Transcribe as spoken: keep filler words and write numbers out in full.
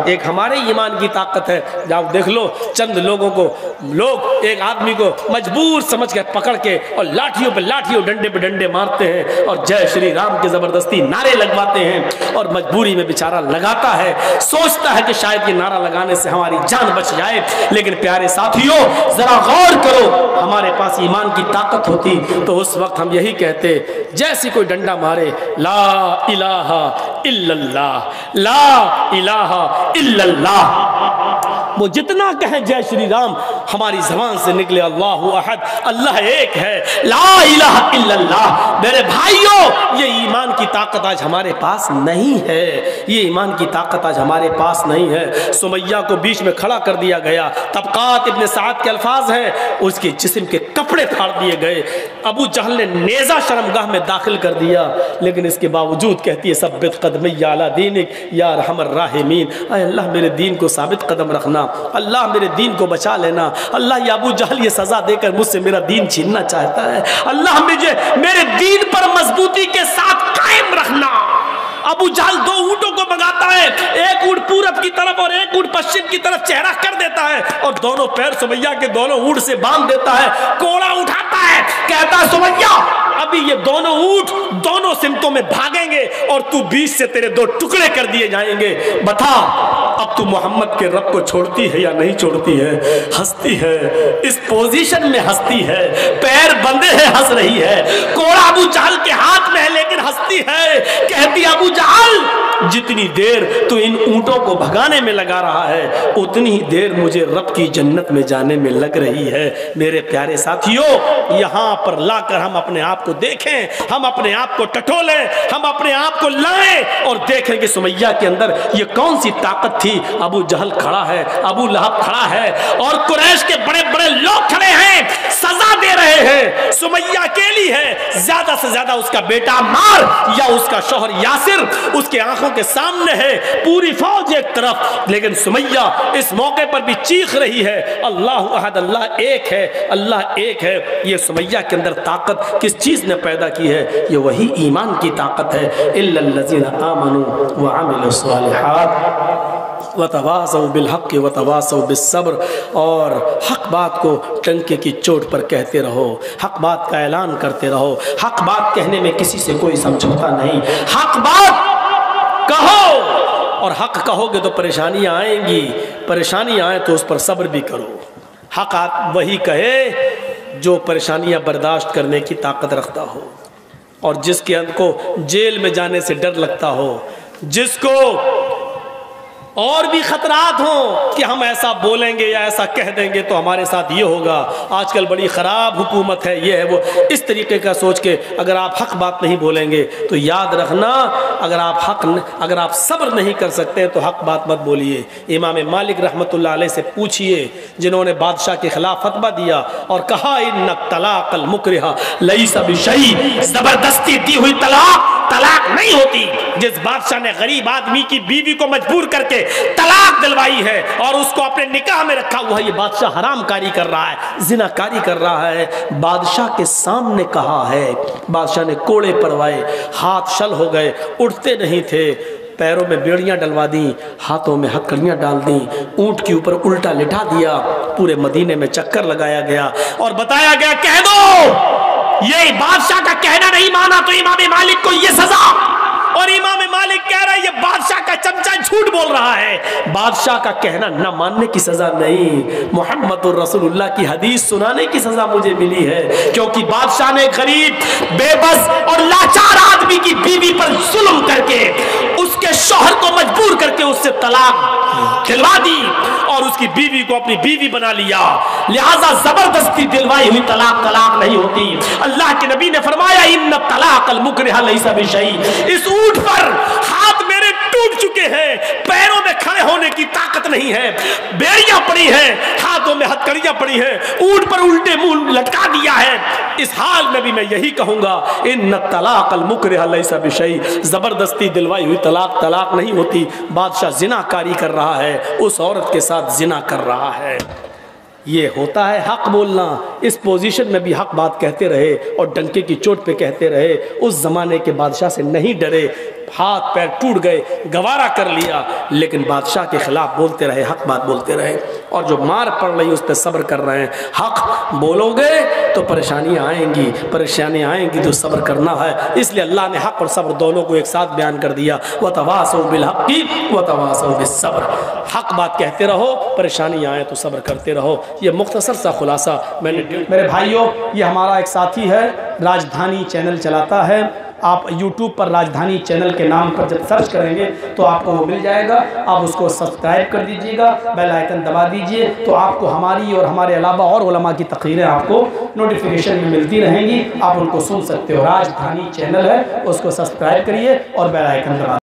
ایک ہمارے ایمان کی طاقت ہے. جاؤ دیکھ لو چند لوگوں کو, لوگ ایک آدمی کو مجبور سمجھ کے پکڑ کے اور لاٹھیوں پہ لاٹھیوں ڈنڈے پہ ڈنڈے مارتے ہیں اور جے شری رام کے زبردستی نعرے لگواتے ہیں, اور مجبوری میں بیچارہ لگاتا ہے, سوچتا ہے کہ شاید یہ نعرہ لگانے سے ہماری جان بچ جائے. لیکن پیارے ساتھیوں ذرا غور کرو, ہمارے پاس ایمان کی طاقت ہوتی تو اس وقت ہم یہی کہتے جیسی کوئی ڈنڈا مارے, لا الہ الا اللہ, لا الہ الا اللہ. وہ جتنا کہیں جے شری رام ہماری زبان سے نکلے اللہ احد, اللہ ایک ہے, لا الہ الا اللہ. میرے بھائیوں یہ ایمان کی طاقت آج ہمارے پاس نہیں ہے, یہ ایمان کی طاقت آج ہمارے پاس نہیں ہے. سمیہ کو بیچ میں کھڑا کر دیا گیا, طبقات ابن سعد کے الفاظ ہیں, اس کے جسم کے کپڑے پھاڑ دیے گئے. ابو جہل نے نیزہ شرمگاہ میں داخل کر دیا, لیکن اس کے باوجود کہتی ہے ثبت قدمی علی دینک یا ارحم الراحمین, اے اللہ میرے دین کو ثابت قدم رکھنا, اللہ میرے دین کو بچا لینا. اللہ یہ ابو جہل یہ سزا دے کر مجھ سے میرا دین چھیننا چاہتا ہے, اللہ مجھے میرے دین پر مضبوطی کے ساتھ قائم رکھنا. ابو جہل دو اونٹوں کو منگاتا ہے, ایک اونٹ پورب کی طرف اور ایک اونٹ پشچم کی طرف چہرہ کر دیتا ہے, اور دونوں پیر سمیہ کے دونوں اونٹ سے باندھ دیتا ہے. کوڑا اٹھاتا ہے, کہتا ہے سمیہ ابھی یہ دونوں اونٹ دونوں سمتوں میں بھاگیں گے اور تو بیچ سے تیرے دو ٹکڑے کر دیے جائیں گے. بتا اب تو محمد کے رب کو چھوڑتی ہے یا نہیں چھوڑتی ہے؟ ہنستی ہے, اس پوزیشن میں ہنستی ہے, پیر بندے ہیں ہنس رہی ہے. کوڑا ابو جہل کے ہاتھ میں ہے لیکن ہنستی ہے, کہتی ابو جہل جتنی دیر تو ان اونٹوں کو بھگانے میں لگا رہا ہے اتنی ہی دیر مجھے رب کی جنت میں جانے میں لگ رہی ہے. میرے پیارے ساتھیوں یہاں پر لا کر ہم اپنے آپ کو دیکھیں, ہم اپنے آپ کو ٹٹولیں, ہم اپنے آپ کو لائیں اور دیکھیں کہ سمیہ کے اندر یہ کون سی طاقت تھی. ابو جہل کھڑا ہے, ابو لہب کھڑا ہے, اور قریش کے بڑے بڑے لوگ کھڑے ہیں, سزا دے رہے ہیں. سمیہ اکیلی ہے, زیادہ سے زیادہ اس کا بیٹا عمار یا اس کا شوہر یاسر اس کے آنکھوں کے سامنے ہے, پوری فوج ایک طرف, لیکن سمیہ اس موقع پر بھی چیخ رہی ہے اللہ احد, اللہ ایک ہے, اللہ ایک ہے. یہ سمیہ کے اندر طاقت کس چیز نے پیدا کی ہے؟ یہ وہی ایمان کی طاقت ہے. الا الذین آمنوا وعملوا الصالحات وتواصوا بالحق وتواصوا بالصبر. اور حق بات کو ٹنکے کی چوٹ پر کہتے رہو, حق بات کا اعلان کرتے رہو. حق بات کہنے میں کسی سے کوئی سمجھوتا نہیں, حق بات کہو, اور حق کہو گے تو پریشانیاں آئیں گی, پریشانی آئے تو اس پر صبر بھی کرو. حق وہی کہے جو پریشانیاں برداشت کرنے کی طاقت رکھتا ہو, اور جس کے اندر کو جیل میں جانے سے ڈر لگتا ہو, جس کو اور بھی خطرات ہوں کہ ہم ایسا بولیں گے یا ایسا کہہ دیں گے تو ہمارے ساتھ یہ ہوگا. آج کل بڑی خراب حکومت ہے, یہ ہے وہ, اس طریقے کا سوچ کے اگر آپ حق بات نہیں بولیں گے تو یاد رکھنا اگر آپ حق اگر آپ صبر نہیں کر سکتے تو حق بات مت بولیے. امام مالک رحمۃ اللہ علیہ سے پوچھئے جنہوں نے بادشاہ کے خلاف فتویٰ دیا اور کہا ان طلاق المکرہ لیس بشیء, زبردستی دی ہوئی طلاق طلاق نہیں ہوتی. جس بادشاہ نے غریب آدمی کی بیوی کو مجبور کر کے طلاق دلوائی ہے اور اس کو اپنے نکاح میں رکھا ہوا ہے, یہ بادشاہ حرام کاری کر رہا ہے, زنا کاری کر رہا ہے. بادشاہ کے سامنے کہا ہے, بادشاہ نے کوڑے پروائے, ہاتھ شل ہو گئے, اٹھتے نہیں تھے, پیروں میں بیڑیاں ڈلوا دیں, ہاتھوں میں ہتکڑیاں ڈال دیں, اونٹ کے اوپر الٹا لٹا دیا, پورے مدینے میں چکر لگایا گیا اور بتایا گیا کہہ دو یہ بادشاہ کا کہنا نہیں مانا تو امام مالک کو یہ سزا. اور امام مالک کہہ رہا ہے یہ بادشاہ کا چمچہ جھوٹ بول رہا ہے. بادشاہ کا کہنا نہ ماننے کی سزا نہیں, محمد الرسول اللہ کی حدیث سنانے کی سزا مجھے ملی ہے, کیونکہ بادشاہ نے غریب بے بس اور لاچار آدمی کی بیوی پر ظلم کر کے اس کے شوہر کو مجبور کر کے اس سے طلاق دلوا دی اور اس کی بیوی کو اپنی بیوی بنا لیا. لہذا زبردستی دلوائی ہوئی طلاق طلاق نہیں ہوتی. اللہ کے نبی نے فرمایا ان طلاق المکرہ لیس بشیء. اس اونٹ پر ہاتھ میرے ٹوٹ چکے ہیں, پیروں میں کھڑے ہونے کی طاقت نہیں ہے, بیڑیاں پڑی ہیں, ہاتھوں میں ہتکڑیاں پڑی ہیں, اونٹ پر الٹے منہ لٹکا دیا ہے. اس حال میں بھی میں یہی کہوں گا ان طلاق المکرہ لیس بشیء, زبردستی دلوائی ہوئی طلاق طلاق نہیں ہوتی. بادشاہ زنا کاری کر رہا ہے, اس عورت کے ساتھ زنا کر رہا ہے. یہ ہوتا ہے حق بولنا. اس پوزیشن میں بھی حق بات کہتے رہے اور ڈنکے کی چوٹ پہ کہتے رہے. اس زمانے کے بادشاہ سے نہیں ڈرے, ہاتھ پیر ٹوٹ گئے, گوارا کر لیا, لیکن بادشاہ کے خلاف بولتے رہے, حق بات بولتے رہے. اور جو مار پڑ رہی اس پہ صبر کر رہے ہیں. حق بولو گے تو پریشانیاں آئیں گی, پریشانیاں آئیں گی تو صبر کرنا ہے. اس لیے اللہ نے حق اور صبر دونوں کو ایک ساتھ بیان کر دیا. وَتَوَاصَوْا بِالْحَقِّ وَتَوَاصَوْا بِالصَّبْرِ. حق بات کہتے رہو, پریشانی آئے تو صبر کرتے رہو. یہ مختصر سا خلاصہ میں نے. میرے بھائیوں, یہ ہمارا ایک ساتھی ہے, راجدھانی چینل چلاتا ہے. آپ یوٹیوب پر راجدھانی چینل کے نام پر جب سرچ کریں گے تو آپ کو وہ مل جائے گا. آپ اس کو سبسکرائب کر دیجئے گا, بیل آئیکن دبا دیجئے, تو آپ کو ہماری اور ہمارے علاوہ اور علماء کی تقریریں آپ کو نوٹیفیکیشن میں ملتی رہیں گی. آپ ان کو سن سکتے ہو. راجدھانی چینل ہے, اس کو سبسکرائب کریے اور بیل آئیکن دبا